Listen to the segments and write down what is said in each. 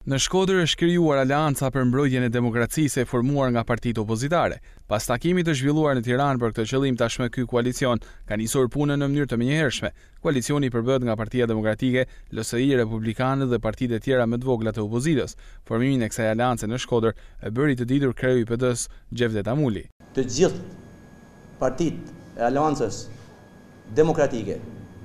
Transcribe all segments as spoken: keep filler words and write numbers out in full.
Në Shkodër është krijuar Aleanca për Mbrojtjen e Demokracisë e formuar nga partitë opozitare. Pas takimit të zhvilluar në Tiranë për këtë qëllim, tashmë ky koalicion ka nisur punën në mënyrë të menjëhershme. Koalicioni përbëhet nga Partia Demokratike, L S I Republikane dhe partitë e tjera më të vogla të opozitës. Formimin e kësaj aleance në Shkodër e bëri të ditur kreu i P D-s Xhevdet Amuli. Të gjithë partitë e Aleancës Demokratike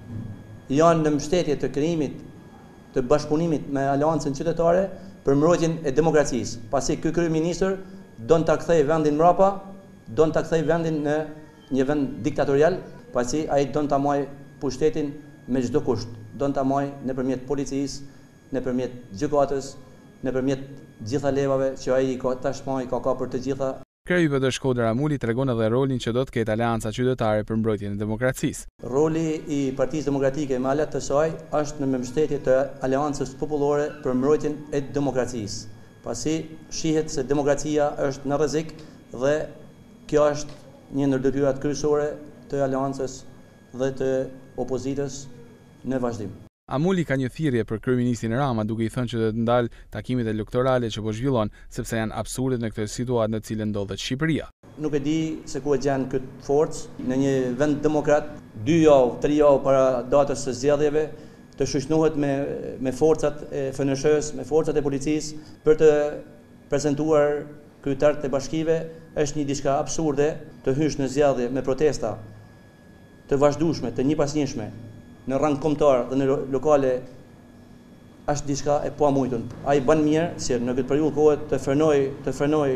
janë në mbështetje të krijimit të bashkëpunimit me Aleancën Qytetare për mbrojtjen e demokracisë, pasi ky kryeministër don ta kthejë vendin mbrapa, don ta kthejë vendin në një vend diktatorial, pasi ai don ta marrë pushtetin me çdo kusht, don ta marrë nëpërmjet policisë, nëpërmjet gjykatës, nëpërmjet gjitha levave që ai ka tashmë i ka ka për të gjitha. Kreu i P D Shkodër Amuli tregon edhe rolin që do të ketë Aleanca Qytetare për mbrojtjen e demokracisë. Roli i Partisë Demokratike me alet të saj është në mbështetje të Aleancës Popullore për mbrojtjen e demokracisë, pasi shihet se demokracia është në rrezik dhe kjo është një ndër detyrat kryesore të Aleancës dhe të opozitës në vazhdim. Amuli ka një thirrje për kryeministin Rama, duke i thënë që do të ndalë takimet elektorale që po zhvillon, sepse janë absurde në këtë situatë në cilën ndodhet Shqipëria. Nuk e di se ku e gjen këtë forcë në një vend demokrat, dy javë, tre javë para datës së zgjedhjeve, të shoqënohet me me forcat e F N S-s, me forcat e policisë për të prezantuar kryetarët e bashkive, është një diçka absurde të hysh në zgjedhje me protesta të vazhdueshme, të njëpasnjëshme në rang kombëtar dhe në lokale, është diçka e pamujtur. Ai bën mirë që në këtë periudhë kohë të frenoj të frenoj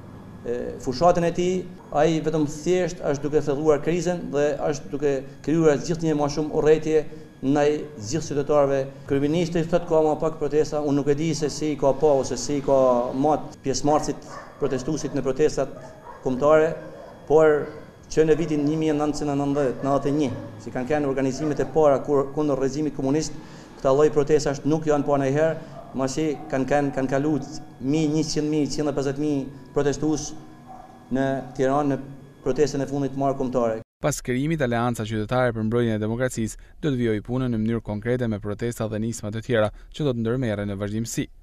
fushatën e tij, ai vetëm thjesht është duke filluar krizën dhe është duke krijuar gjithnjë më shumë urrëtie ndaj gjithë qytetarëve. Kryeministri thotë ka më pak protesta, unë nuk e di se si ka pa ose si ka mat pjesëmarrësit protestuesit në protestat kombëtare, por që në vitin një mijë e nëntëqind e nëntëdhjetë e një, që kanë qenë organizimet e para kundër regjimit komunist, këta lloj protestash nuk janë pa ndonjëherë, masi kanë kanë kanë kaluar njëqind mijë, njëqind e pesëdhjetë mijë protestues në Tiranë në protestën e fundit të marrë kombëtare. Pas krijimit, Aleanca Qytetare për Mbrojtjen e Demokracisë do të vijojë punën në mënyrë konkrete me protesta dhe nisma të tjera që do të ndërmerren në vazhdimsi.